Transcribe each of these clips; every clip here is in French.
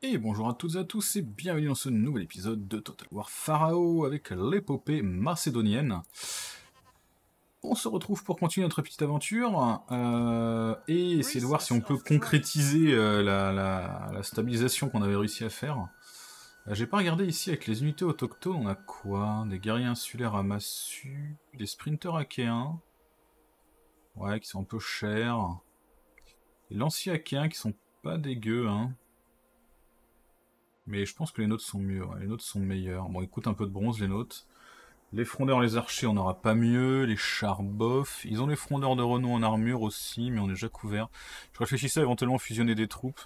Et bonjour à toutes et à tous et bienvenue dans ce nouvel épisode de Total War Pharaoh avec l'épopée macédonienne. On se retrouve pour continuer notre petite aventure et essayer de voir si on peut concrétiser la stabilisation qu'on avait réussi à faire. J'ai pas regardé ici avec les unités autochtones, on a quoi? Des guerriers insulaires à massue, des sprinters achéens, ouais, qui sont un peu chers, des lanciers achéens qui sont pas dégueux, hein. Mais je pense que les nôtres sont mieux, ouais, les nôtres sont meilleurs. Bon, ils coûtent un peu de bronze, les nôtres. Les frondeurs, les archers, on n'aura pas mieux. Les chars, bof. Ils ont les frondeurs de renom en armure aussi, mais on est déjà couvert. Je réfléchissais à éventuellement fusionner des troupes.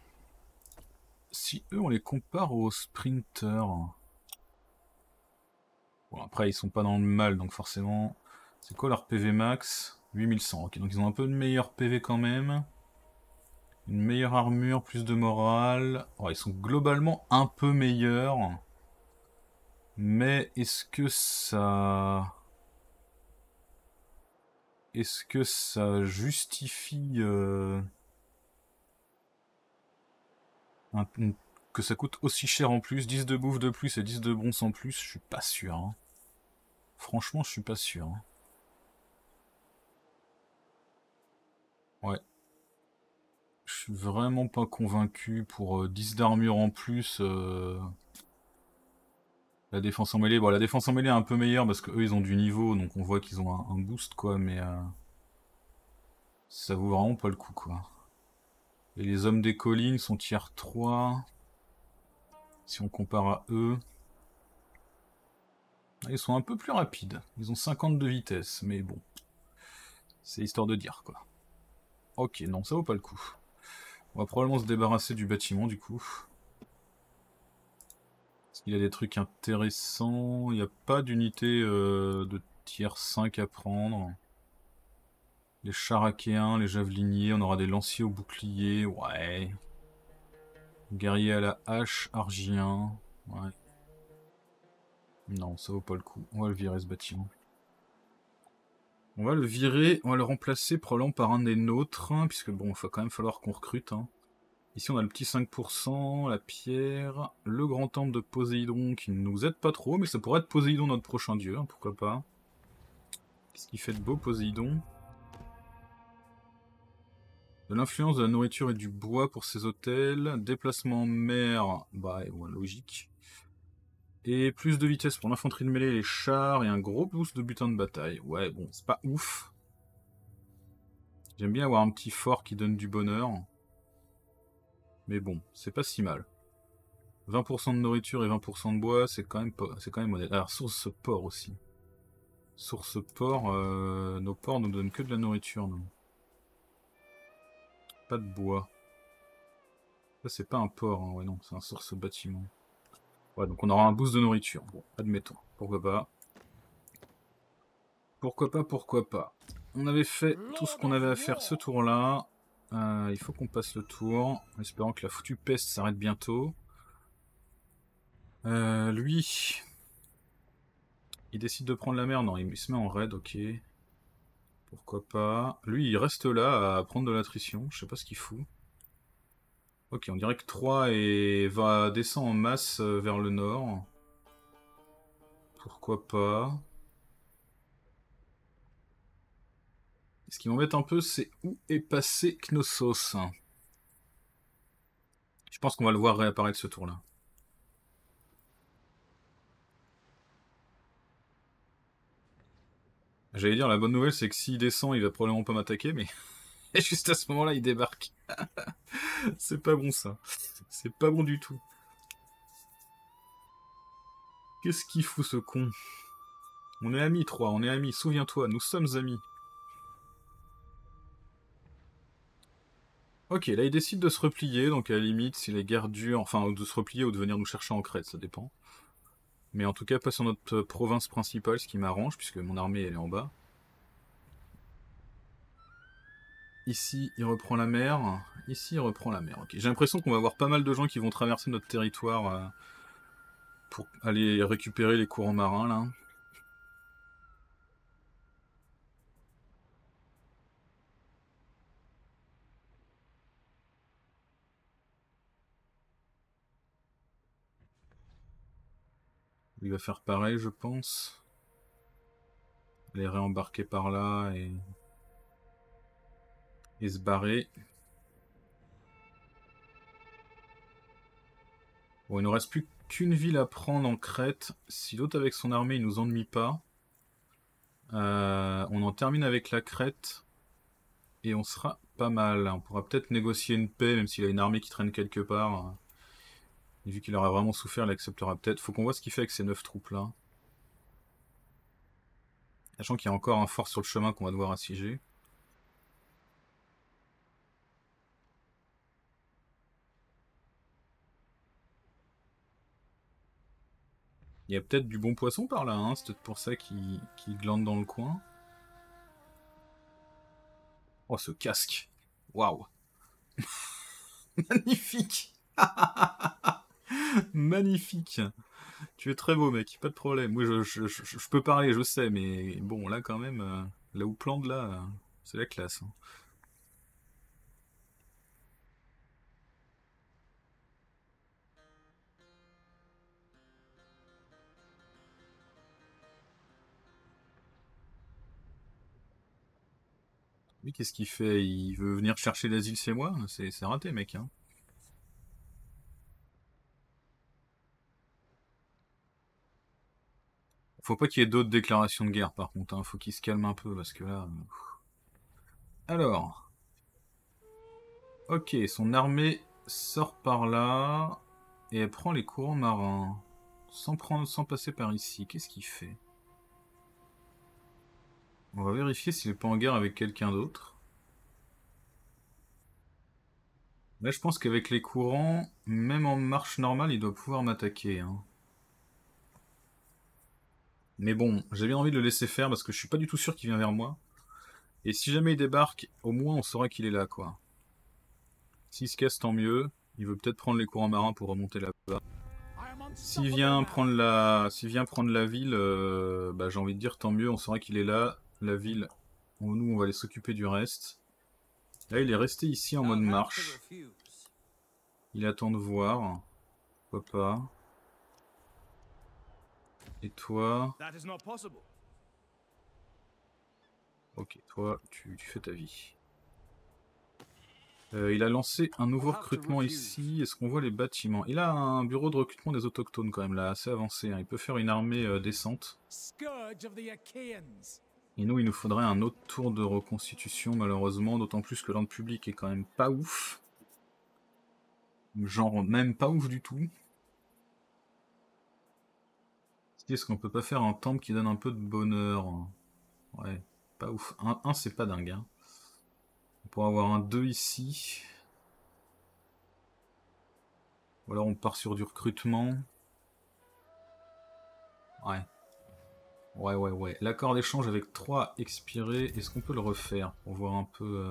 Si eux, on les compare aux sprinters... Bon, après, ils sont pas dans le mal, donc forcément... C'est quoi leur PV max? 8100, ok, donc ils ont un peu de meilleur PV quand même. Une meilleure armure, plus de morale. Oh, ils sont globalement un peu meilleurs. Mais est-ce que ça... Est-ce que ça justifie que ça coûte aussi cher en plus? 10 de bouffe de plus et 10 de bronze en plus? Je suis pas sûr. Hein. Franchement, je suis pas sûr. Hein. Ouais. Je suis vraiment pas convaincu pour 10 d'armure en plus. La défense en mêlée. Bon, la défense en mêlée est un peu meilleure parce qu'eux ils ont du niveau, donc on voit qu'ils ont un boost quoi, mais ça vaut vraiment pas le coup quoi. Et les hommes des collines sont tier 3. Si on compare à eux. Ils sont un peu plus rapides. Ils ont 50 de vitesse, mais bon. C'est histoire de dire, quoi. Ok, non, ça vaut pas le coup. On va probablement se débarrasser du bâtiment, du coup. Parce qu'il y a des trucs intéressants. Il n'y a pas d'unité de tier 5 à prendre. Les chars achéens, les javeliniers, on aura des lanciers au bouclier, ouais. Guerrier à la hache, argien, ouais. Non, ça vaut pas le coup. On va le virer, ce bâtiment. On va le virer, on va le remplacer probablement par un des nôtres, hein, puisque bon, il va quand même falloir qu'on recrute. Hein. Ici on a le petit 5%, la pierre, le grand temple de Poséidon qui ne nous aide pas trop, mais ça pourrait être Poséidon notre prochain dieu, hein, pourquoi pas. Qu'est-ce qu'il fait de beau Poséidon? De l'influence de la nourriture et du bois pour ses hôtels, déplacement en mer, bah ouais, logique. Et plus de vitesse pour l'infanterie de mêlée et les chars, et un gros boost de butin de bataille. Ouais, bon, c'est pas ouf. J'aime bien avoir un petit fort qui donne du bonheur. Mais bon, c'est pas si mal. 20% de nourriture et 20% de bois, c'est quand même honnête. Alors, source porc aussi. Source porc, nos porcs nous donnent que de la nourriture, non. Pas de bois. Ça, c'est pas un porc, hein. Ouais, non, c'est un source bâtiment. Ouais, donc on aura un boost de nourriture. Bon, admettons. Pourquoi pas. Pourquoi pas, pourquoi pas. On avait fait tout ce qu'on avait à faire ce tour-là. Il faut qu'on passe le tour, en espérant que la foutue peste s'arrête bientôt. Lui... Il décide de prendre la mer? Non, il se met en raid, ok. Pourquoi pas. Lui, il reste là à prendre de l'attrition. Je sais pas ce qu'il fout. Ok, on dirait que 3 va descendre en masse vers le nord. Pourquoi pas. Ce qui m'embête un peu, c'est où est passé Knossos. Je pense qu'on va le voir réapparaître ce tour-là. J'allais dire, la bonne nouvelle, c'est que s'il descend, il va probablement pas m'attaquer, mais juste à ce moment-là, il débarque. C'est pas bon, ça. C'est pas bon du tout. Qu'est-ce qu'il fout, ce con? On est amis, 3, on est amis, souviens-toi, nous sommes amis. Ok, là il décide de se replier, donc à la limite, si les guerres durent, enfin de se replier ou de venir nous chercher en Crète, ça dépend. Mais en tout cas, pas sur notre province principale, ce qui m'arrange, puisque mon armée elle est en bas. Ici, il reprend la mer. Ici, il reprend la mer. Ok, j'ai l'impression qu'on va avoir pas mal de gens qui vont traverser notre territoire pour aller récupérer les courants marins, là. Il va faire pareil, je pense. Les réembarquer par là et se barrer. Bon, il nous reste plus qu'une ville à prendre en Crète. Si l'autre avec son armée il nous ennuie pas, on en termine avec la Crète et on sera pas mal. On pourra peut-être négocier une paix, même s'il a une armée qui traîne quelque part. Et vu qu'il aura vraiment souffert, il acceptera peut-être. Faut qu'on voit ce qu'il fait avec ces 9 troupes là. Sachant qu'il y a encore un fort sur le chemin qu'on va devoir assiéger. Il y a peut-être du bon poisson par là, hein. C'est peut-être pour ça qu'il glande dans le coin. Oh, ce casque. Waouh. Magnifique. Magnifique. Tu es très beau, mec, pas de problème. Oui, je peux parler, je sais, mais bon, là, quand même, là où plante, là, c'est la classe. Hein. Lui, qu'est-ce qu'il fait? Il veut venir chercher l'asile chez moi? C'est raté, mec. Hein. Faut pas qu'il y ait d'autres déclarations de guerre, par contre. Hein. Faut qu'il se calme un peu, parce que là... Alors... Ok, son armée sort par là, et elle prend les courants marins. Sans passer par ici. Qu'est-ce qu'il fait? On va vérifier s'il est pas en guerre avec quelqu'un d'autre. Là, je pense qu'avec les courants, même en marche normale, il doit pouvoir m'attaquer. Hein. Mais bon, j'ai bien envie de le laisser faire parce que je suis pas du tout sûr qu'il vient vers moi. Et si jamais il débarque, au moins on saura qu'il est là, quoi. S'il se casse, tant mieux. Il veut peut-être prendre les courants marins pour remonter là-bas. S'il vient prendre la ville, bah, j'ai envie de dire tant mieux, on saura qu'il est là. La ville, nous, on va aller s'occuper du reste. Là, il est resté ici en mode marche. Il attend de voir. Pourquoi pas. Et toi... Ok, toi, tu fais ta vie. Il a lancé un nouveau recrutement ici. Est-ce qu'on voit les bâtiments? Il a un bureau de recrutement des autochtones quand même là, assez avancé. Hein. Il peut faire une armée décente. Et nous, il nous faudrait un autre tour de reconstitution malheureusement, d'autant plus que l'ordre public est quand même pas ouf. Genre même pas ouf du tout. Est-ce qu'on peut pas faire un temple qui donne un peu de bonheur? Ouais, pas ouf. Un c'est pas dingue. Hein. On pourrait avoir un 2 ici. Ou alors on part sur du recrutement. Ouais. Ouais. L'accord d'échange avec 3 expirés, est-ce qu'on peut le refaire pour voir un peu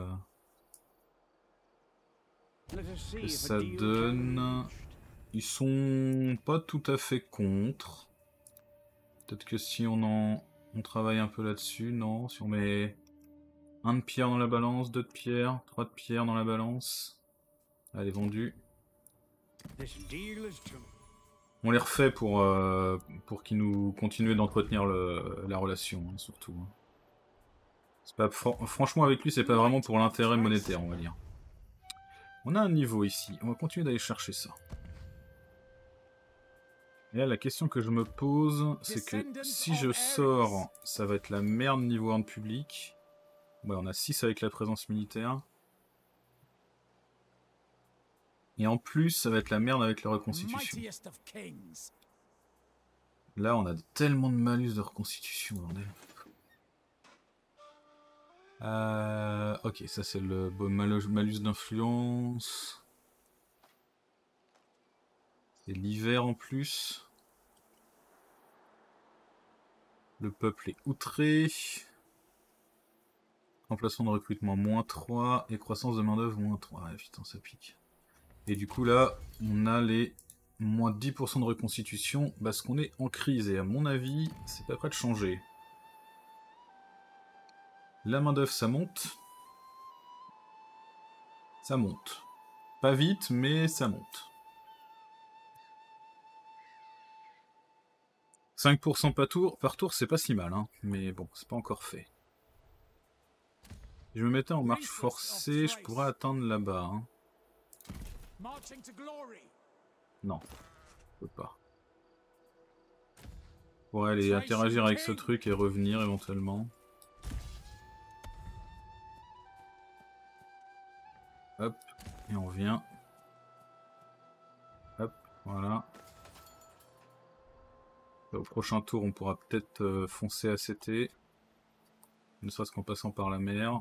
ce que ça donne? Ils sont pas tout à fait contre. Peut-être que si on travaille un peu là-dessus, non? Si on met un de pierre dans la balance, 2 de pierre, 3 de pierre dans la balance. Allez, vendu. On les refait pour qu'ils nous continuent d'entretenir la relation, hein, surtout. Hein. Pas, franchement, avec lui, c'est pas vraiment pour l'intérêt monétaire, on va dire. On a un niveau ici, on va continuer d'aller chercher ça. Et là, la question que je me pose, c'est que si je sors, ça va être la merde niveau ordre public. Ouais, on a 6 avec la présence militaire. Et en plus, ça va être la merde avec la reconstitution. Là, on a tellement de malus de reconstitution, bordel. Ok, ça c'est le malus d'influence. C'est l'hiver en plus. Le peuple est outré. Emplacement de recrutement -3 et croissance de main d'œuvre -3. Ouais, putain, ça pique. Et du coup là, on a les moins 10% de reconstitution parce qu'on est en crise et à mon avis, c'est pas prêt de changer. La main d'œuvre, ça monte. Ça monte. Pas vite, mais ça monte. 5% par tour, c'est pas si mal, hein. Mais bon, c'est pas encore fait. Si je me mettais en marche forcée, je pourrais atteindre là-bas. Hein. Non, je peux pas. Je pourrais aller interagir avec ce truc et revenir éventuellement. Hop, et on vient. Hop, voilà. Au prochain tour, on pourra peut-être foncer à CT. Ne serait-ce qu'en passant par la mer.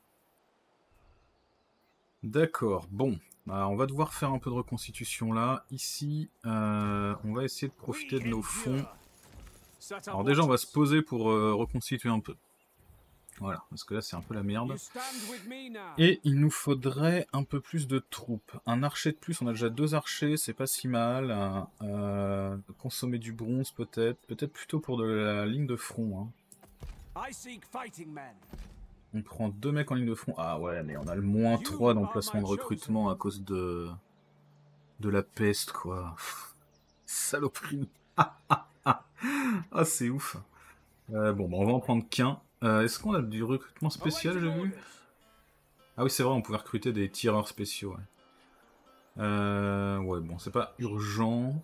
D'accord, bon. Alors, on va devoir faire un peu de reconstitution là. Ici, on va essayer de profiter de nos fonds. Alors déjà, on va se poser pour reconstituer un peu. Voilà, parce que là, c'est un peu la merde. Et il nous faudrait un peu plus de troupes. Un archer de plus, on a déjà 2 archers, c'est pas si mal. Consommer du bronze peut-être. Peut-être plutôt pour de la ligne de front. Hein. On prend 2 mecs en ligne de front. Ah ouais, mais on a le -3 dans le placement de recrutement à cause de la peste, quoi. Saloperie. Ah, c'est ouf. Bon, bah, on va en prendre qu'un. Est-ce qu'on a du recrutement spécial, j'ai vu? Ah oui, c'est vrai, on pouvait recruter des tireurs spéciaux. Ouais, bon, c'est pas urgent.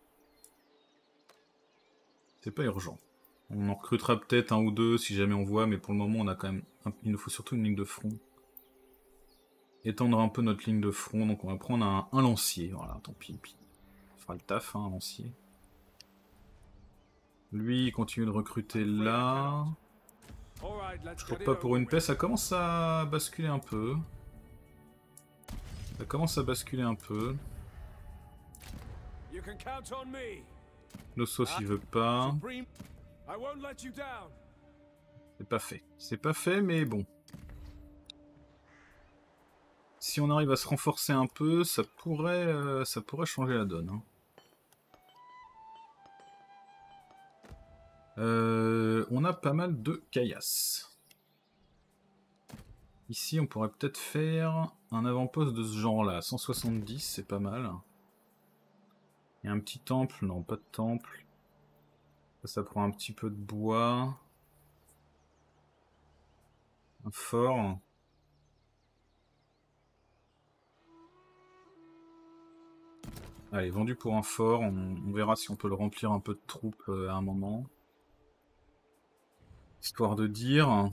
C'est pas urgent. On en recrutera peut-être un ou deux si jamais on voit, mais pour le moment, on a quand même... Il nous faut surtout une ligne de front. Étendre un peu notre ligne de front, donc on va prendre un lancier. Voilà, tant pis. Il fera le taf, hein, un lancier. Lui, il continue de recruter là. Toujours pas pour une paix, ça commence à basculer un peu. Nossos, il veut pas. C'est pas fait. C'est pas fait, mais bon. Si on arrive à se renforcer un peu, ça pourrait changer la donne. Hein. On a pas mal de caillasses. Ici, on pourrait peut-être faire un avant-poste de ce genre-là. 170, c'est pas mal. Il y a un petit temple. Non, pas de temple. Ça prend un petit peu de bois. Un fort. Allez, vendu pour un fort. On verra si on peut le remplir un peu de troupes à un moment. Histoire de dire...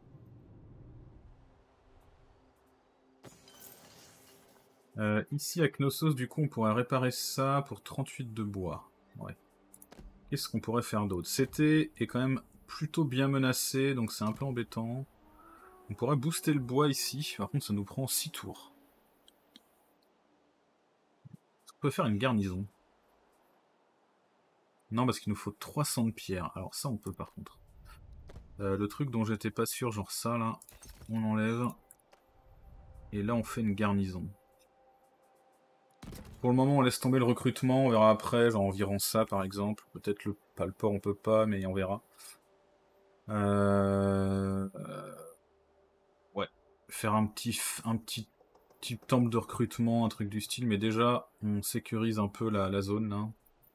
ici, à Knossos, du coup, on pourrait réparer ça pour 38 de bois. Ouais. Qu'est-ce qu'on pourrait faire d'autre? CT est quand même plutôt bien menacé, donc c'est un peu embêtant. On pourrait booster le bois ici, par contre ça nous prend 6 tours. Est-ce qu'on peut faire une garnison? Non, parce qu'il nous faut 300 de pierre. Alors ça on peut par contre. Le truc dont j'étais pas sûr, genre ça là, on enlève. Et là on fait une garnison. Pour le moment on laisse tomber le recrutement, on verra après, genre environ ça par exemple. Peut-être pas le port on peut pas, mais on verra. Ouais. Faire un petit temple de recrutement, un truc du style, mais déjà on sécurise un peu la zone là.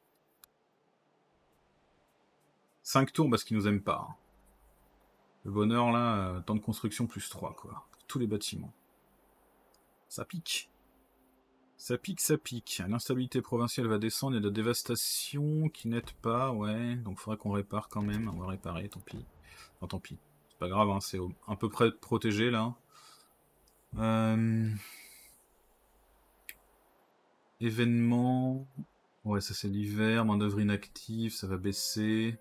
5 tours parce qu'ils nous aiment pas. Hein. Le bonheur là, temps de construction plus 3 quoi. Tous les bâtiments. Ça pique. Ça pique. L'instabilité provinciale va descendre, il y a de la dévastation qui n'aide pas, ouais. Donc il faudrait qu'on répare quand même. On va réparer, tant pis. Enfin tant pis. C'est pas grave, hein, c'est à peu près protégé là. Événements. Ouais, ça c'est l'hiver, main d'œuvre inactive, ça va baisser.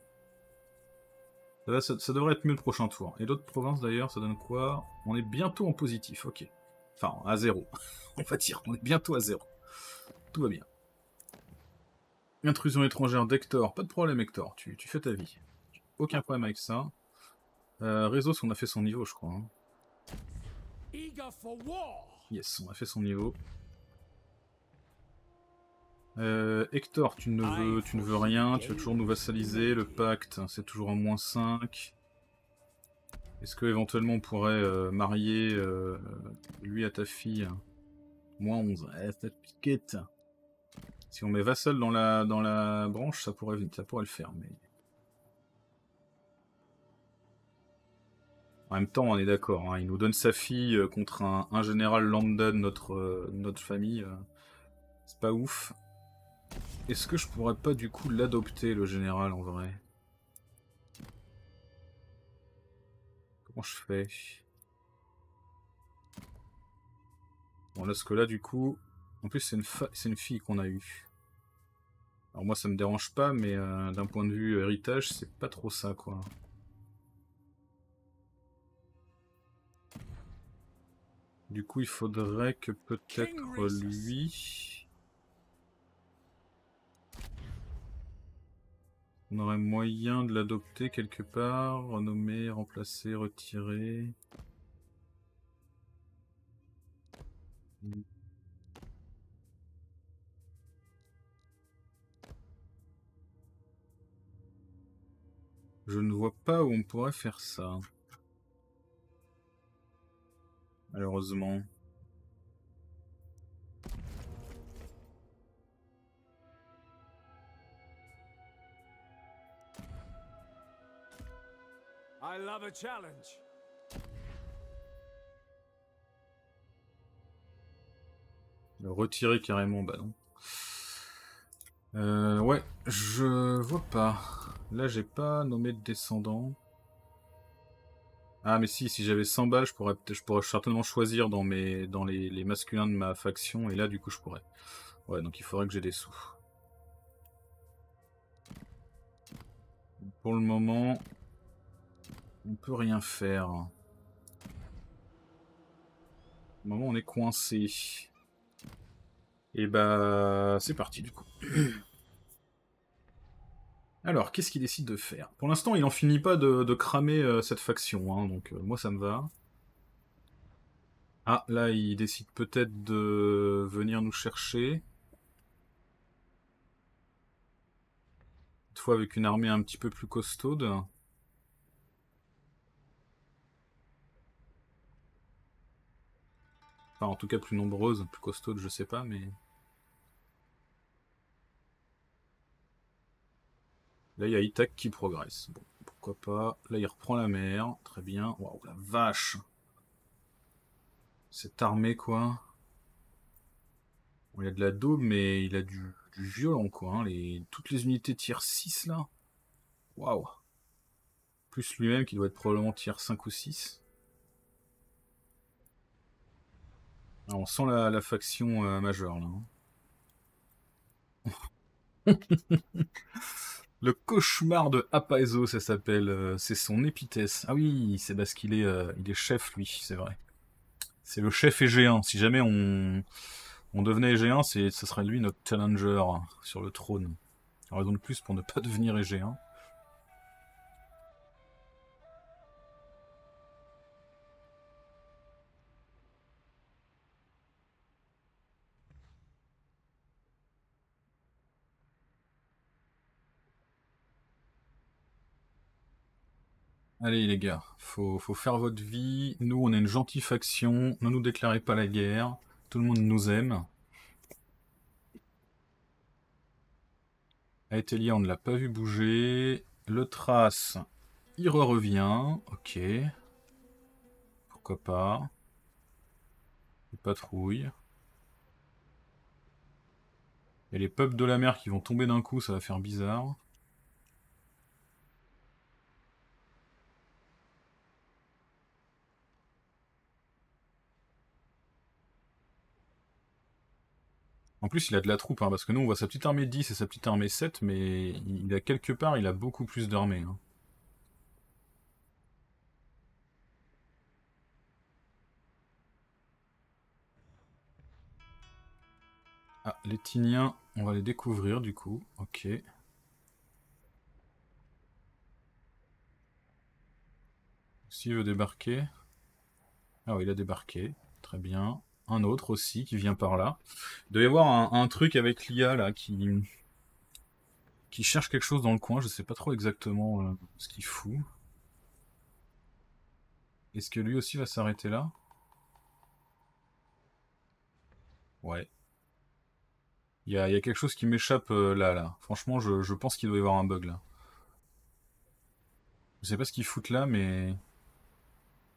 Ça devrait être mieux le prochain tour. Et l'autre province d'ailleurs, ça donne quoi? On est bientôt en positif, ok. Enfin, à 0. On va dire, on est bientôt à 0. Tout va bien. Intrusion étrangère d'Hector. Pas de problème Hector, tu fais ta vie. Aucun problème avec ça. Réseau, on a fait son niveau je crois. Hein. Yes, on a fait son niveau. Hector, tu ne veux rien, tu veux toujours nous vassaliser, le pacte c'est toujours en -5. Est-ce que éventuellement on pourrait marier lui à ta fille? -11, cette piquette. Si on met vassal dans la branche, ça pourrait le faire, mais En même temps, on est d'accord, hein, il nous donne sa fille contre un général lambda de notre famille. C'est pas ouf. Est-ce que je pourrais pas du coup l'adopter, le général, en vrai? Comment je fais? Bon, là, ce que là, du coup... En plus, c'est une fille qu'on a eue. Alors moi, ça me dérange pas, mais d'un point de vue héritage, c'est pas trop ça, quoi. Du coup, il faudrait que peut-être lui... On aurait moyen de l'adopter quelque part, renommer, remplacer, retirer... Je ne vois pas où on pourrait faire ça. Malheureusement. I love a challenge. Le retirer carrément, bah non. Ouais, je vois pas. Là, j'ai pas nommé de descendant. Ah, mais si j'avais 100 balles, je pourrais certainement choisir dans les masculins de ma faction, et là, du coup, je pourrais. Ouais, donc il faudrait que j'ai des sous. Pour le moment, on peut rien faire. Au moment, on est coincé. Et bah, c'est parti, du coup. Alors, qu'est-ce qu'il décide de faire? Pour l'instant, il en finit pas de cramer cette faction, hein, donc moi, ça me va. Ah, là, il décide peut-être de venir nous chercher. Cette fois avec une armée un petit peu plus costaude. Enfin, en tout cas plus nombreuse, plus costaude, je sais pas, mais... Là, il y a Ithak qui progresse. Bon, pourquoi pas. Là, il reprend la mer. Très bien. Waouh, la vache! Cette armée, quoi. Bon, il y a de la daube, mais il a du violent, quoi. Hein. Toutes les unités tier 6, là. Waouh! Plus lui-même, qui doit être probablement tier 5 ou 6. Ah, on sent la faction majeure, là. Hein. Le cauchemar de Apaizo, ça s'appelle. C'est son épithèse. Ah oui, c'est parce il est chef, lui, c'est vrai. C'est le chef égéen. Si jamais on devenait égéen, ce serait lui notre challenger sur le trône. Raison de plus pour ne pas devenir égéen. Allez les gars, faut faire votre vie. Nous, on est une gentille faction. Ne nous déclarez pas la guerre. Tout le monde nous aime. Aetelia, on ne l'a pas vu bouger. Le Trace, il revient. Ok. Pourquoi pas. Les patrouilles. Et les peuples de la mer qui vont tomber d'un coup, ça va faire bizarre. En plus, il a de la troupe, hein, parce que nous, on voit sa petite armée 10 et sa petite armée 7, mais il a quelque part, il a beaucoup plus d'armées. Hein. Ah, les Tiniens, on va les découvrir du coup. Ok. S'il veut débarquer. Ah oui, il a débarqué. Très bien. Un autre aussi qui vient par là. Il doit y avoir un truc avec l'IA là qui cherche quelque chose dans le coin. Je sais pas trop exactement ce qu'il fout. Est-ce que lui aussi va s'arrêter là? Ouais. Il y a quelque chose qui m'échappe là. Franchement, je pense qu'il doit y avoir un bug là. Je sais pas ce qu'ils foutent là, mais...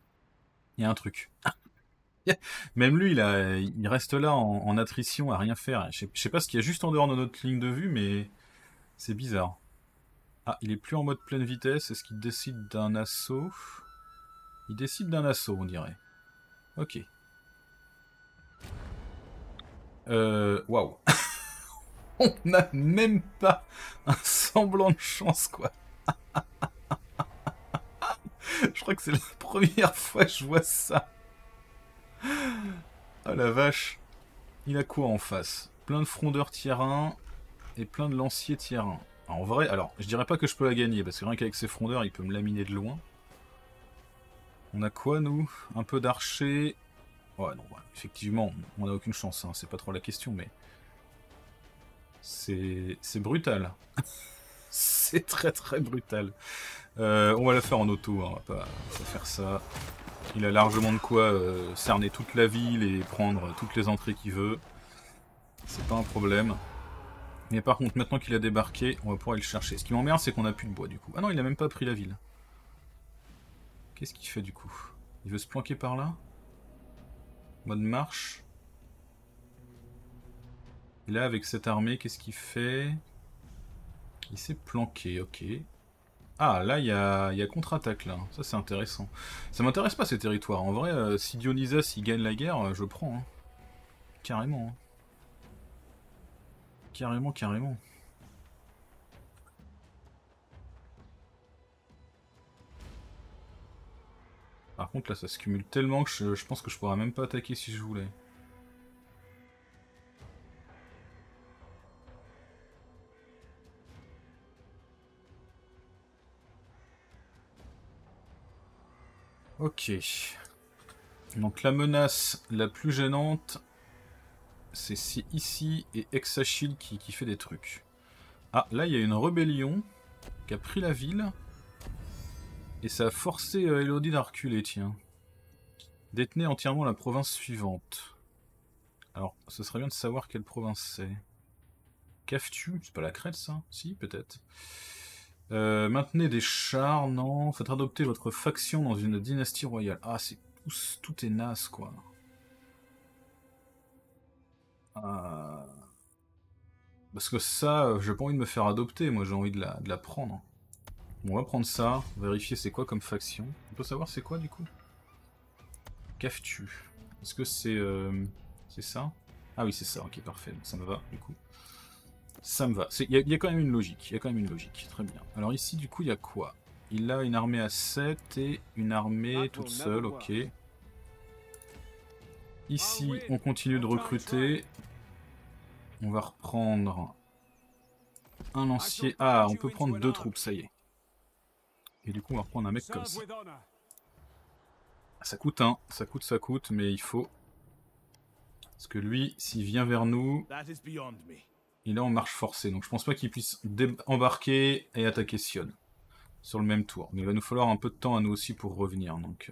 Il y a un truc. Même lui, il reste là en attrition à rien faire. Je sais pas ce qu'il y a juste en dehors de notre ligne de vue, mais c'est bizarre. Ah, il est plus en mode pleine vitesse. Est-ce qu'il décide d'un assaut? Il décide d'un assaut, on dirait. Ok. Waouh. On n'a même pas un semblant de chance, quoi. Je crois que c'est la première fois que je vois ça. Oh la vache. Il a quoi en face? Plein de frondeurs tier 1 et plein de lanciers tier 1. En vrai, alors, je dirais pas que je peux la gagner, parce que rien qu'avec ses frondeurs, il peut me laminer de loin. On a quoi, nous? Un peu d'archer. Ouais, non, ouais, effectivement, on a aucune chance, hein, c'est pas trop la question, mais... C'est brutal. C'est très très brutal. On va la faire en auto, hein, on va pas faire ça. Il a largement de quoi cerner toute la ville et prendre toutes les entrées qu'il veut. C'est pas un problème. Mais par contre, maintenant qu'il a débarqué, on va pouvoir aller le chercher. Ce qui m'emmerde, c'est qu'on a plus de bois du coup. Ah non, il a même pas pris la ville. Qu'est-ce qu'il fait du coup? Il veut se planquer par là? Mode marche. Et là, avec cette armée, qu'est-ce qu'il fait? Il s'est planqué, ok. Ah, là, il y a contre-attaque, là. Ça, c'est intéressant. Ça m'intéresse pas, ces territoires. En vrai, si Dionysos, il gagne la guerre, je prends. Hein. Carrément. Hein. Carrément, carrément. Par contre, là, ça se cumule tellement que je pense que je pourrais même pas attaquer si je voulais. Ok. Donc la menace la plus gênante, c'est ici et Exachil qui fait des trucs. Ah, là, il y a une rébellion qui a pris la ville. Et ça a forcé Elodie à reculer, tiens. Détenez entièrement la province suivante. Alors, ce serait bien de savoir quelle province c'est. Caftu, c'est pas la Crète, ça? Si, peut-être. Maintenez des chars, non. Faites adopter votre faction dans une dynastie royale. Ah, c'est tout est naze, quoi. Parce que ça, j'ai pas envie de me faire adopter, moi j'ai envie de la prendre. Bon, on va prendre ça, vérifier c'est quoi comme faction. On peut savoir c'est quoi du coup? Caftu. Est-ce que c'est ça? Ah oui, c'est ça, ok, parfait, ça me va du coup. Ça me va. Il y a quand même une logique, il y a quand même une logique, très bien. Alors ici du coup il y a quoi? Il a une armée à 7 et une armée toute seule, ok. Ici on continue de recruter. On va reprendre un lancier. Ah, on peut prendre 2 troupes, ça y est. Et du coup on va reprendre un mec comme ça. Ça coûte, hein, ça coûte, mais il faut. Parce que lui, s'il vient vers nous, il est en marche forcée. Donc je pense pas qu'il puisse embarquer et attaquer Sion sur le même tour. Mais il va nous falloir un peu de temps à nous aussi pour revenir. Donc,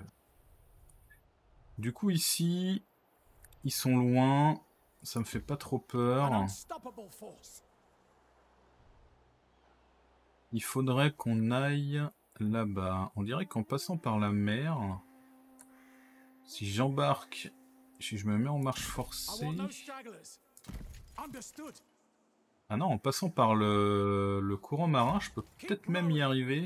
du coup ici, ils sont loin. Ça me fait pas trop peur. Il faudrait qu'on aille là-bas. On dirait qu'en passant par la mer, si j'embarque, si je me mets en marche forcée... Ah non, en passant par le courant marin, je peux peut-être même y arriver.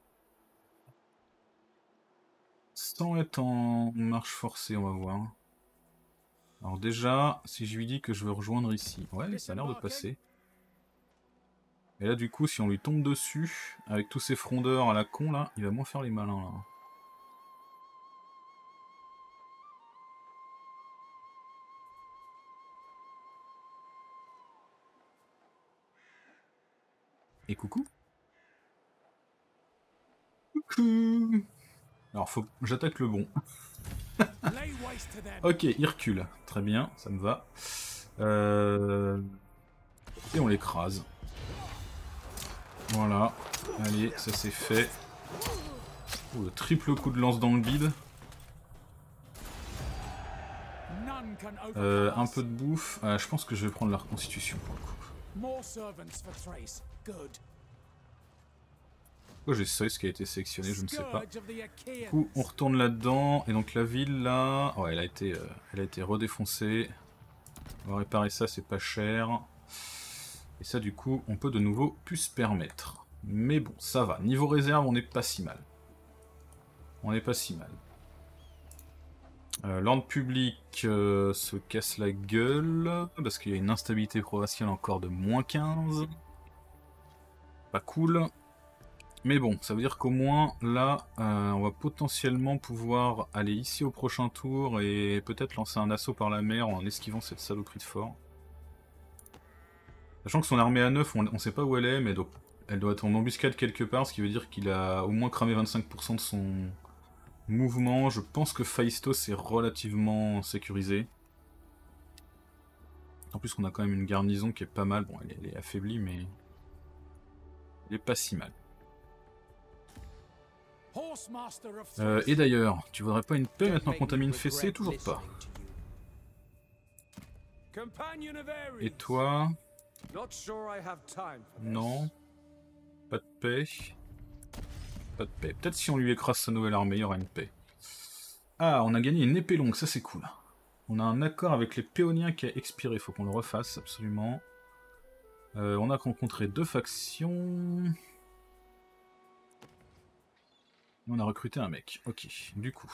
Sans être en marche forcée, on va voir. Alors déjà, si je lui dis que je veux rejoindre ici... Ouais, ça a l'air de passer. Et là, du coup, si on lui tombe dessus, avec tous ces frondeurs à la con, là, il va moins faire les malins, là. Et coucou. Coucou. Alors, faut j'attaque le bon. Ok, il recule. Très bien, ça me va. Et on l'écrase. Voilà. Allez, ça c'est fait. Oh, le triple coup de lance dans le bide. Un peu de bouffe. Je pense que je vais prendre la reconstitution pour le coup. Pourquoi j'ai ce qui a été sélectionné, je ne sais pas. Scourge of the Du Achaeans. coup, on retourne là-dedans. Et donc la ville, là... Ouais, elle a été redéfoncée. On va réparer ça, c'est pas cher. Et ça, du coup, on peut de nouveau plus se permettre. Mais bon, ça va. Niveau réserve, on n'est pas si mal. On n'est pas si mal. L'ordre public se casse la gueule. Parce qu'il y a une instabilité provinciale encore de -15. Pas cool. Mais bon, ça veut dire qu'au moins, là, on va potentiellement pouvoir aller ici au prochain tour et peut-être lancer un assaut par la mer en esquivant cette saloperie de fort. Sachant que son armée à 9, on sait pas où elle est, mais donc, elle doit être en embuscade quelque part, ce qui veut dire qu'il a au moins cramé 25% de son mouvement. Je pense que Phaistos est relativement sécurisé. En plus, on a quand même une garnison qui est pas mal. Bon, elle est affaiblie, mais elle est pas si mal. Et d'ailleurs, tu voudrais pas une paix maintenant qu'on t'a mis une fessée? Toujours pas. Et toi? Non. Pas de paix. Pas de paix. Peut-être si on lui écrase sa nouvelle armée, il y aura une paix. Ah, on a gagné une épée longue, ça c'est cool. On a un accord avec les Péoniens qui a expiré, faut qu'on le refasse absolument. On a rencontré 2 factions. On a recruté un mec, ok, du coup.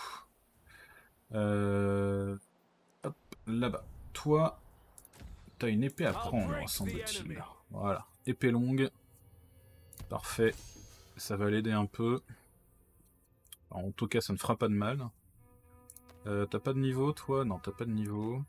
Hop, là-bas. Toi, t'as une épée à prendre, semble-t-il. Voilà, épée longue. Parfait. Ça va l'aider un peu. Alors, en tout cas, ça ne fera pas de mal. T'as pas de niveau, toi? Non, t'as pas de niveau.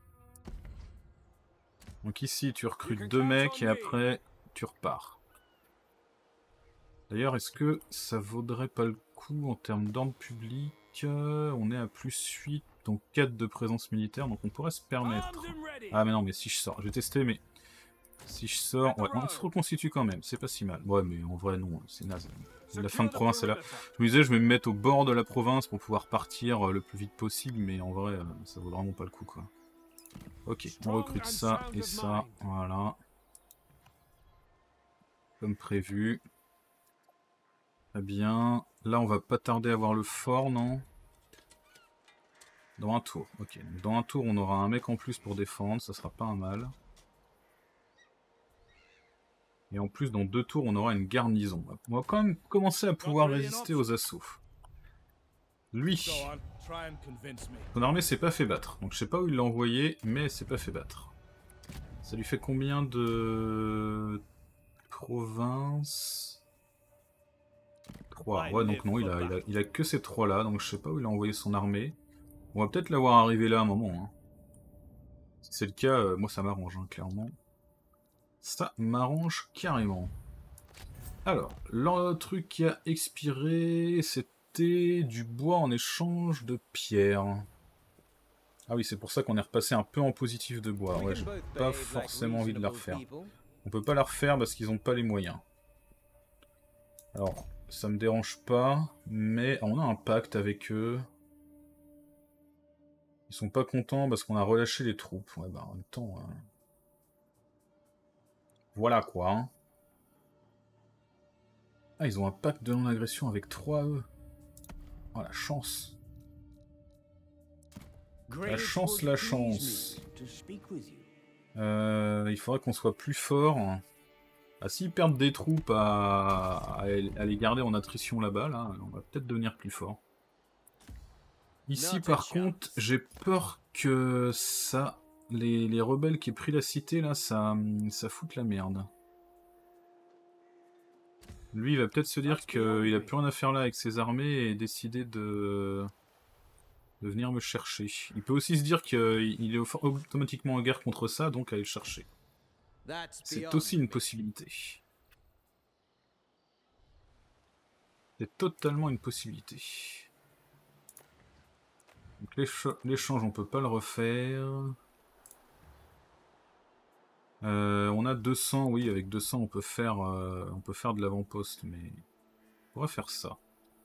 Donc ici, tu recrutes 2 mecs et après, tu repars. D'ailleurs, est-ce que ça vaudrait pas le coup en termes d'ordre public? On est à +8, donc 4 de présence militaire, donc on pourrait se permettre... Ah mais non, mais si je sors, je vais tester, mais... Si je sors... Ouais, on se reconstitue quand même, c'est pas si mal. Ouais, mais en vrai, non, c'est naze. La fin de province est là. Je me disais, je vais me mettre au bord de la province pour pouvoir partir le plus vite possible, mais en vrai, ça vaut vraiment pas le coup, quoi. Ok, on recrute ça et ça, voilà. Comme prévu. Très bien. Là, on va pas tarder à voir le fort, non? Dans un tour, ok. Donc, dans un tour, on aura un mec en plus pour défendre, ça sera pas un mal. Et en plus, dans 2 tours, on aura une garnison. On va quand même commencer à pouvoir résister aux assauts. Lui, son armée s'est pas fait battre. Donc je sais pas où il l'a envoyé, mais s'est pas fait battre. Ça lui fait combien de provinces? 3. Ouais, donc non, il a que ces 3 là, donc je sais pas où il a envoyé son armée. On va peut-être l'avoir arrivé là à un moment. Hein. Si c'est le cas, moi ça m'arrange, hein, clairement. Ça m'arrange carrément. Alors, le truc qui a expiré, c'était du bois en échange de pierre. Ah oui, c'est pour ça qu'on est repassé un peu en positif de bois. Ouais, j'ai pas forcément envie de la refaire. On peut pas la refaire parce qu'ils ont pas les moyens. Alors, ça me dérange pas, mais on a un pacte avec eux. Ils sont pas contents parce qu'on a relâché les troupes. Ouais, bah en même temps... Voilà quoi. Hein. Ah, ils ont un pacte de non-agression avec 3 eux. Oh, la chance. La chance, la chance. Il faudrait qu'on soit plus fort. Ah, s'ils perdent des troupes à les garder en attrition là-bas, là, on va peut-être devenir plus fort. Ici, par contre, j'ai peur que ça... Les rebelles qui aient pris la cité, là, ça fout la merde. Lui, il va peut-être se dire qu'il a plus rien à faire là avec ses armées et décider de venir me chercher. Il peut aussi se dire qu'il est automatiquement en guerre contre ça, donc aller le chercher. C'est aussi une possibilité. C'est totalement une possibilité. Donc l'échange, on peut pas le refaire. On a 200, oui, avec 200 on peut faire de l'avant-poste, mais on pourrait faire ça.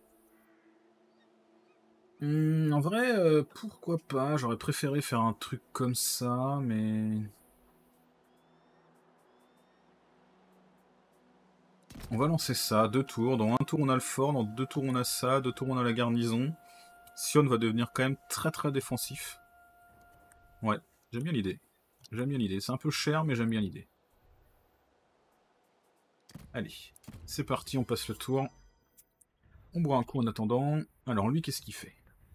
En vrai, pourquoi pas, j'aurais préféré faire un truc comme ça, mais... On va lancer ça, 2 tours. Dans un tour on a le fort, dans 2 tours on a ça, 2 tours on a la garnison. Sion va devenir quand même très très défensif. Ouais, j'aime bien l'idée. J'aime bien l'idée. C'est un peu cher, mais j'aime bien l'idée. Allez, c'est parti, on passe le tour. On boit un coup en attendant. Alors lui, qu'est-ce qu'il fait?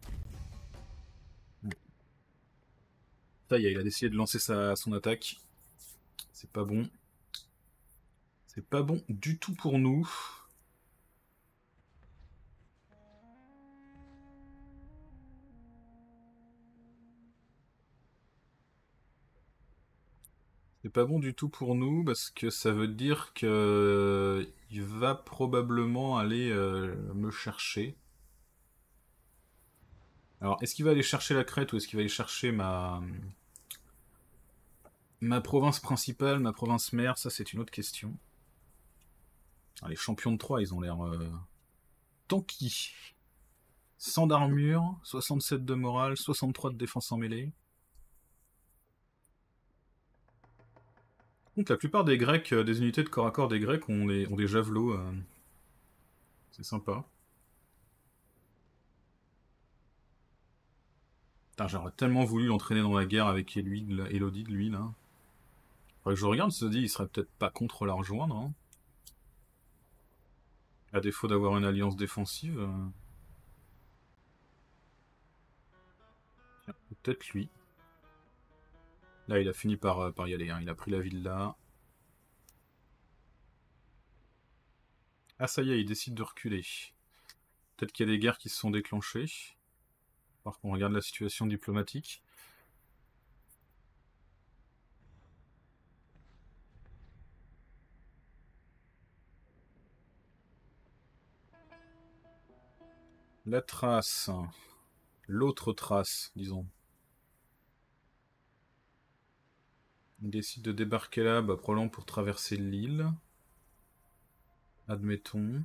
Ça y est, il a décidé de lancer son attaque. C'est pas bon. C'est pas bon du tout pour nous. C'est pas bon du tout pour nous parce que ça veut dire que il va probablement aller me chercher. Alors, est-ce qu'il va aller chercher la crête ou est-ce qu'il va aller chercher ma province principale, ma province mère? Ça, c'est une autre question. Alors, les champions de 3, ils ont l'air tanky. 100 d'armure, 67 de morale, 63 de défense en mêlée. Donc la plupart des Grecs, des unités de corps à corps des Grecs ont des javelots. C'est sympa. J'aurais tellement voulu l'entraîner dans la guerre avec Elodie, lui, là. Faudrait que je regarde, se dit, il serait peut-être pas contre la rejoindre. Hein. À défaut d'avoir une alliance défensive. Peut-être lui. Là, il a fini par y aller. Hein. Il a pris la ville là. Ah, ça y est, il décide de reculer. Peut-être qu'il y a des guerres qui se sont déclenchées. Alors qu'on regarde la situation diplomatique. La trace. L'autre trace, disons. Il décide de débarquer là, probablement pour traverser l'île. Admettons.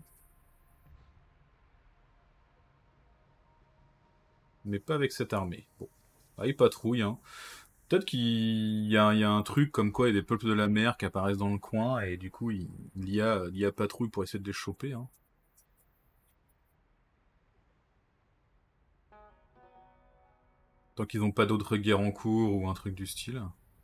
Mais pas avec cette armée. Bon. Ah, il patrouille, hein. Peut-être qu'il y a un truc comme quoi il y a des peuples de la mer qui apparaissent dans le coin et du coup il y a patrouille pour essayer de les choper. Hein. Tant qu'ils n'ont pas d'autres guerres en cours ou un truc du style.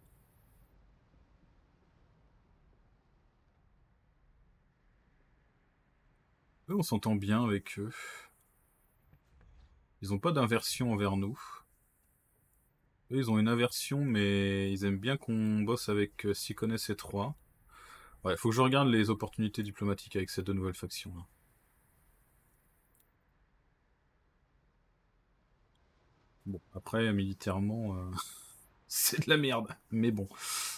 Eux, on s'entend bien avec eux. Ils n'ont pas d'inversion envers nous. Eux, ils ont une aversion, mais ils aiment bien qu'on bosse avec Syconès et 3. Ouais, faut que je regarde les opportunités diplomatiques avec ces deux nouvelles factions. Là. Bon, après, militairement, c'est de la merde. Mais bon.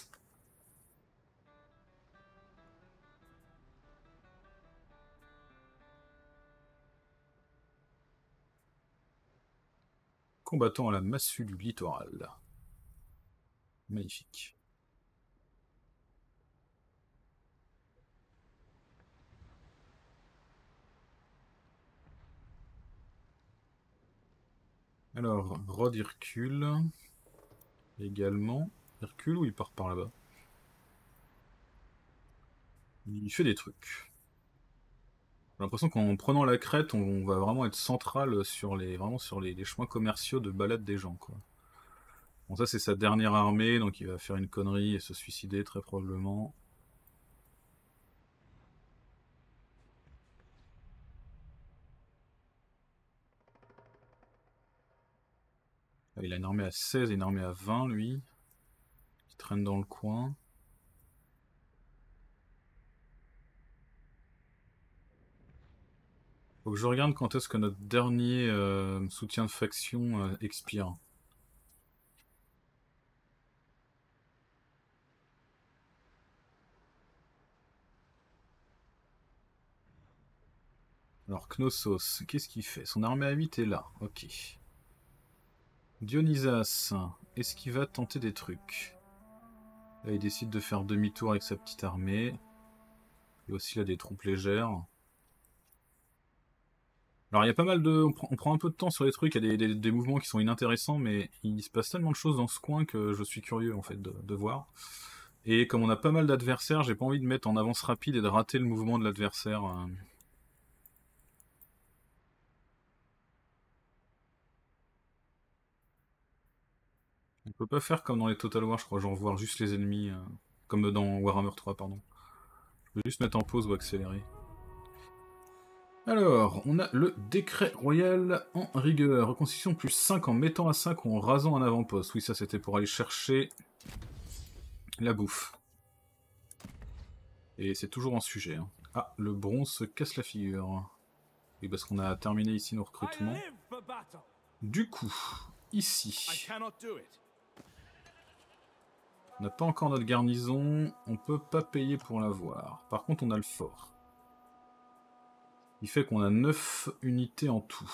Combattant à la massue du littoral. Magnifique. Alors, Rod Hercule. Également. Hercule ou il part par là-bas? Il fait des trucs. J'ai l'impression qu'en prenant la crête, on va vraiment être central sur les chemins commerciaux de balade des gens, quoi. Bon, ça c'est sa dernière armée, donc il va faire une connerie et se suicider très probablement. Ah, il a une armée à 16 et une armée à 20, lui. Qui traîne dans le coin. Faut que je regarde quand est-ce que notre dernier soutien de faction expire. Alors, Knossos, qu'est-ce qu'il fait? Son armée à 8 est là, ok. Dionysos, est-ce qu'il va tenter des trucs? Là, il décide de faire demi-tour avec sa petite armée. Et aussi, là, des troupes légères. Alors, il y a pas mal de... On prend un peu de temps sur les trucs, il y a des mouvements qui sont inintéressants, mais il se passe tellement de choses dans ce coin que je suis curieux, en fait, de voir. Et comme on a pas mal d'adversaires, j'ai pas envie de mettre en avance rapide et de rater le mouvement de l'adversaire. On peut pas faire comme dans les Total War, je crois, genre voir juste les ennemis, comme dans Warhammer 3, pardon. Je vais juste mettre en pause ou accélérer. Alors, on a le décret royal en rigueur. Reconstitution plus 5 en mettant à 5 ou en rasant un avant-poste. Oui, ça c'était pour aller chercher la bouffe. Et c'est toujours en sujet. Hein. Ah, le bronze se casse la figure. Oui, parce qu'on a terminé ici nos recrutements. Du coup, ici... On n'a pas encore notre garnison, on peut pas payer pour l'avoir. Par contre, on a le fort. Il fait qu'on a 9 unités en tout.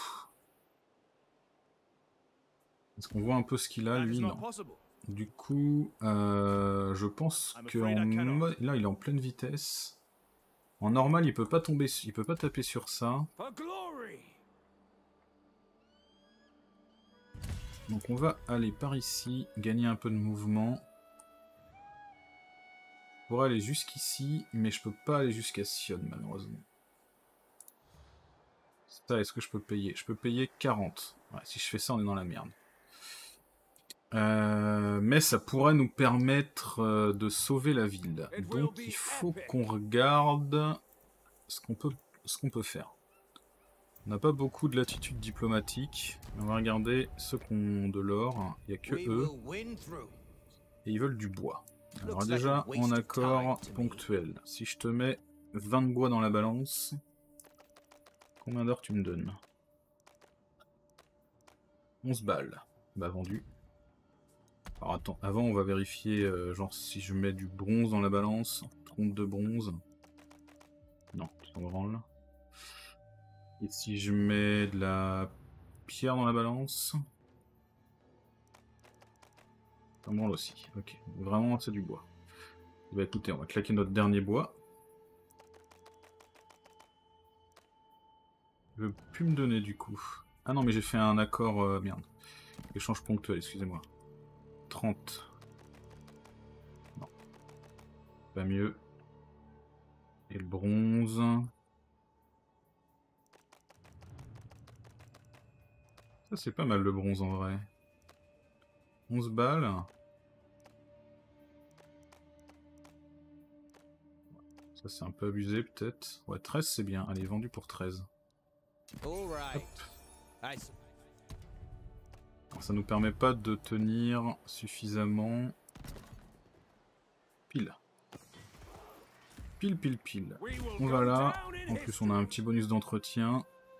Est-ce qu'on voit un peu ce qu'il a, lui? Non. Du coup, je pense que là, il est en pleine vitesse. En normal, il peut pas tomber, il peut pas taper sur ça. Donc on va aller par ici, gagner un peu de mouvement. Je pourrais aller jusqu'ici, mais je peux pas aller jusqu'à Sion, malheureusement. Ça, est-ce que je peux payer? Je peux payer 40. Ouais, si je fais ça, on est dans la merde. Mais ça pourrait nous permettre de sauver la ville. Donc il faut qu'on regarde ce qu'on peut faire. On n'a pas beaucoup de latitude diplomatique. On va regarder ceux qui ont de l'or. Il n'y a que eux. Et ils veulent du bois. Alors déjà, en accord ponctuel. Si je te mets 20 de bois dans la balance, combien d'or tu me donnes? 11 balles. Bah vendu. Alors attends, avant on va vérifier, genre si je mets du bronze dans la balance, trompe de bronze. Non, tu t'en branles. Et si je mets de la pierre dans la balance, ça me branle aussi. Ok, vraiment c'est du bois. Bah écoutez, on va claquer notre dernier bois. Je veux plus me donner du coup. Ah non mais j'ai fait un accord, merde. Échange ponctuel, excusez-moi. 30. Non. Pas mieux. Et le bronze. Ça c'est pas mal le bronze en vrai. 11 balles. Ça c'est un peu abusé peut-être. Ouais, 13 c'est bien. Allez, vendu pour 13. Hop. Ça nous permet pas de tenir suffisamment. Pile. Pile, pile, pile. On va là. En plus on a un petit bonus d'entretien.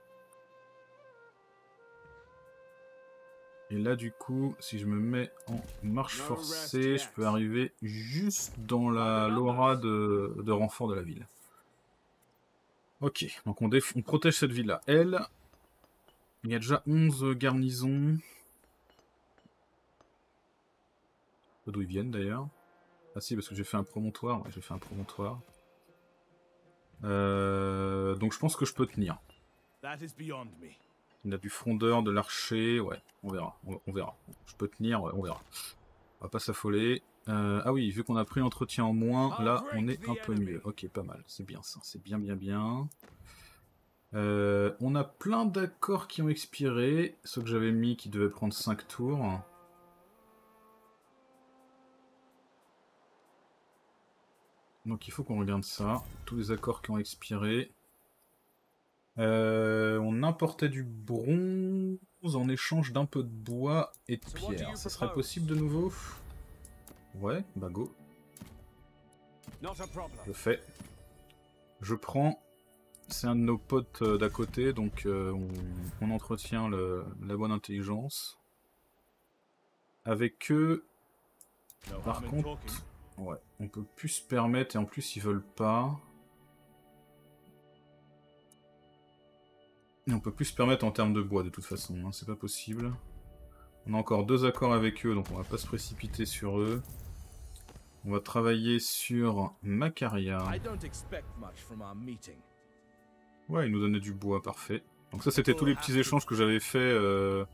Et là du coup, si je me mets en marche forcée, je peux arriver juste dans l'aura de renfort de la ville. Ok, donc on protège cette ville-là. Elle, il y a déjà 11 garnisons. D'où ils viennent d'ailleurs. Ah si, parce que j'ai fait un promontoire. Ouais, j'ai fait un promontoire. Donc je pense que je peux tenir. Il y a du frondeur, de l'archer, ouais, on verra, on verra. Je peux tenir, ouais, on verra. On va pas s'affoler. Ah oui, vu qu'on a pris l'entretien en moins, là on est un peu mieux. Ok, pas mal, c'est bien ça, c'est bien bien bien. On a plein d'accords qui ont expiré, ceux que j'avais mis qui devaient prendre 5 tours. Donc il faut qu'on regarde ça, tous les accords qui ont expiré. On importait du bronze en échange d'un peu de bois et de pierre. Ça serait possible de nouveau? Ouais, bah go. Je fais. Je prends. C'est un de nos potes d'à côté, donc on entretient la bonne intelligence. Avec eux, par contre, ouais, on peut plus se permettre et en plus ils veulent pas. Et on peut plus se permettre en termes de bois de toute façon, hein, c'est pas possible. On a encore 2 accords avec eux, donc on va pas se précipiter sur eux. On va travailler sur Macaria. Ouais, il nous donnait du bois, parfait. Donc ça c'était tous les petits échanges que j'avais fait.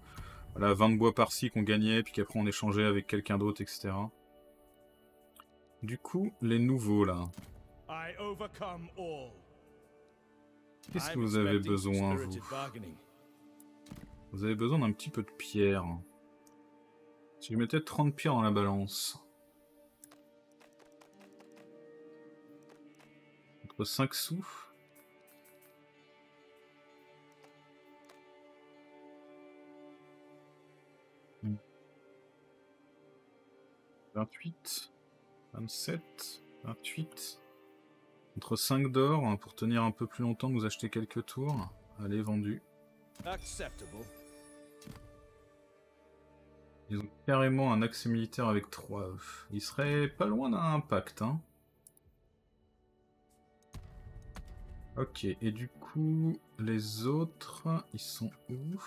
Voilà, 20 de bois par-ci qu'on gagnait, puis qu'après on échangeait avec quelqu'un d'autre, etc. Du coup, les nouveaux là. I overcome all. Qu'est-ce que I'm vous avez expecting some besoin, spirited vous? bargaining. Vous avez besoin d'un petit peu de pierre. Si je mettais 30 pierres dans la balance. Entre 5 sous. Hmm. 28. 27. 28. Entre 5 d'or, hein, pour tenir un peu plus longtemps, vous achetez quelques tours. Allez, vendu. Acceptable. Ils ont carrément un accès militaire avec 3 œufs. Ils seraient pas loin d'un pacte, hein. Ok, et du coup, les autres, ils sont où?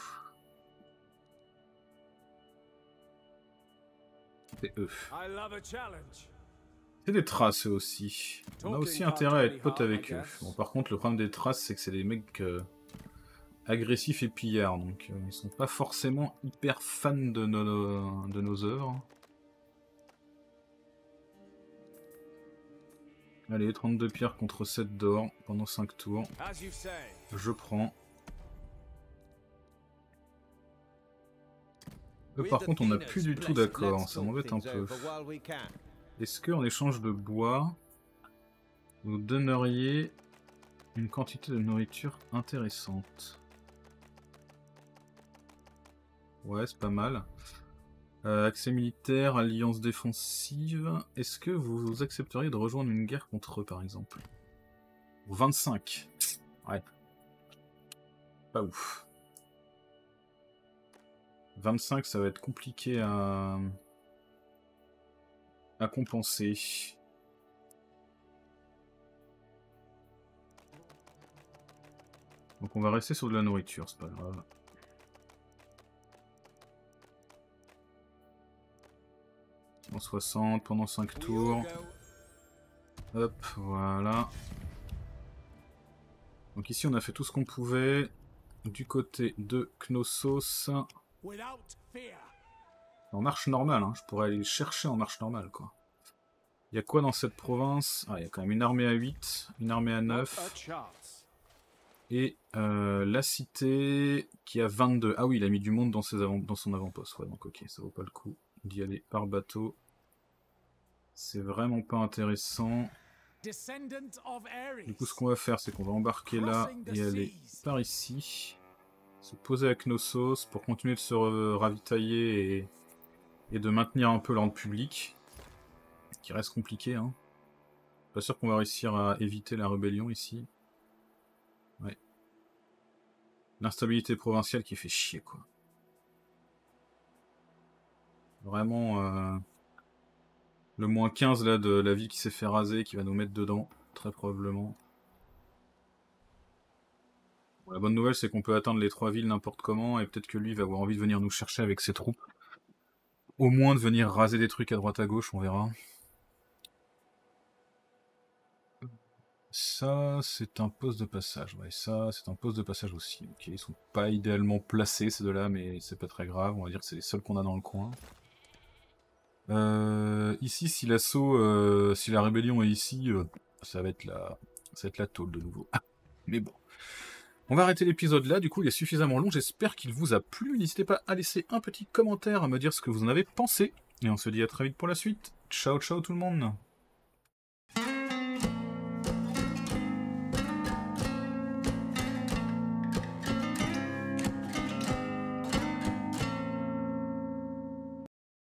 C'est eux. I love a challenge. C'est des traces eux aussi. On a aussi intérêt à être pote avec eux. Bon, par contre, le problème des traces, c'est que c'est des mecs agressifs et pillards, donc ils sont pas forcément hyper fans de nos œuvres. Allez, 32 pierres contre 7 d'or pendant 5 tours. As you say. Je prends. Eux, par contre, on n'a plus du tout d'accord, ça m'embête un peu. Est-ce qu'en échange de bois, vous donneriez une quantité de nourriture intéressante? Ouais, c'est pas mal. Accès militaire, alliance défensive. Est-ce que vous accepteriez de rejoindre une guerre contre eux, par exemple? 25. Ouais. Pas ouf. 25, ça va être compliqué à compenser. Donc on va rester sur de la nourriture, c'est pas grave. En 60 pendant 5 tours. Hop, voilà. Donc ici on a fait tout ce qu'on pouvait. Du côté de Knossos. En marche normale, hein. Je pourrais aller les chercher en marche normale, quoi. Il y a quoi dans cette province? Ah, il y a quand même une armée à 8, une armée à 9. Et la cité qui a 22. Ah oui, il a mis du monde dans son avant-poste. Ouais, donc ok, ça vaut pas le coup d'y aller par bateau. C'est vraiment pas intéressant. Du coup, ce qu'on va faire, c'est qu'on va embarquer là et aller par ici. Se poser à Knossos pour continuer de se ravitailler et de maintenir un peu l'ordre public. Qui reste compliqué, hein. Pas sûr qu'on va réussir à éviter la rébellion ici. Ouais. L'instabilité provinciale qui fait chier, quoi. Vraiment, le moins 15 là de la ville qui s'est fait raser, qui va nous mettre dedans, très probablement. Bon, la bonne nouvelle, c'est qu'on peut atteindre les 3 villes n'importe comment, et peut-être que lui va avoir envie de venir nous chercher avec ses troupes. Au moins de venir raser des trucs à droite à gauche, on verra. Ça, c'est un poste de passage. Ouais, ça, c'est un poste de passage aussi. Ok, ils sont pas idéalement placés, ces deux-là, mais c'est pas très grave. On va dire que c'est les seuls qu'on a dans le coin. Ici, si l'assaut, si la rébellion est ici, ça va être la tôle de nouveau. Mais bon. On va arrêter l'épisode là, du coup il est suffisamment long, j'espère qu'il vous a plu. N'hésitez pas à laisser un petit commentaire, à me dire ce que vous en avez pensé. Et on se dit à très vite pour la suite. Ciao ciao tout le monde.